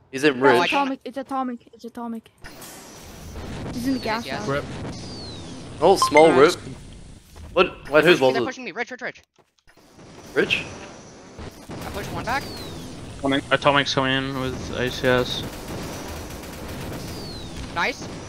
He's in No, Ridge. atomic. It's atomic. It's atomic. He's in the gas Yes. house. Rip. Oh, small Nice. rip. What? Wait, who's They're was pushing me. Rich. Rich? I pushed one back. Atomic's coming in with ACS. Nice.